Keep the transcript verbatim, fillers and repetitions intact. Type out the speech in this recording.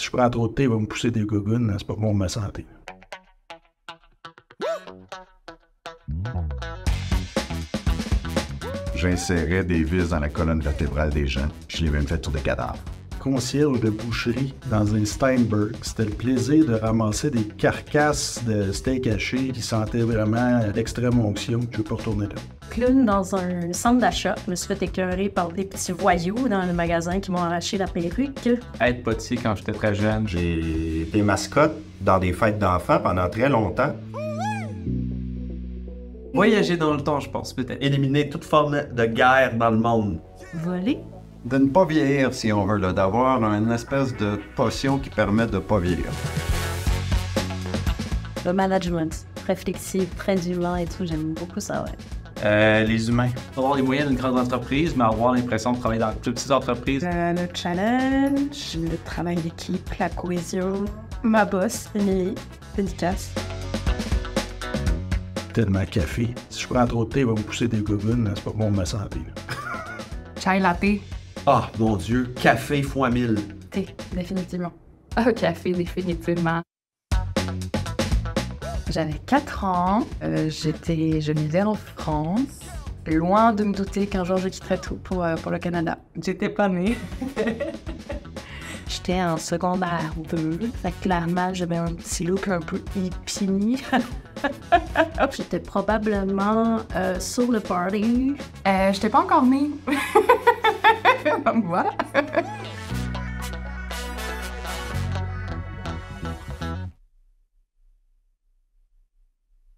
je prends trop de thé, il va me pousser des gougounes, c'est pas bon pour ma santé. J'insérais des vis dans la colonne vertébrale des gens. Je l'ai même fait sur des cadavres. Concierge de boucherie dans un Steinberg. C'était le plaisir de ramasser des carcasses de steak haché qui sentaient vraiment l'extrême onction. Je ne veux pas retourner là. Clown dans un centre d'achat. Je me suis fait écœurer par des petits voyous dans le magasin qui m'ont arraché la perruque. Être potier quand j'étais très jeune. J'ai été mascotte dans des fêtes d'enfants pendant très longtemps. Voyager dans le temps, je pense, peut-être. Éliminer toute forme de guerre dans le monde. Voler. De ne pas vieillir, si on veut, là, d'avoir une espèce de potion qui permet de ne pas vieillir. Le management. Réflexif, très humain et tout. J'aime beaucoup ça, ouais. Euh, les humains. Avoir les moyens d'une grande entreprise, mais avoir l'impression de travailler dans de plus petites entreprises. Euh, le challenge, le travail d'équipe, la cohésion. Ma boss, Émilie, dédicace. Tellement café. Si je prends trop de thé, il va me pousser des gougounes, c'est pas bon pour ma santé. Chai latte. Ah, mon Dieu, café fois mille. Thé, définitivement. Ah, café, définitivement. J'avais quatre ans, euh, j'étais, je vivais en France, loin de me douter qu'un jour je quitterais tout pour, euh, pour le Canada. J'étais pas née. J'étais en secondaire deux, fait que clairement j'avais un petit look un peu hippie. J'étais probablement euh, sur le party. Euh, j'étais pas encore née. Voilà.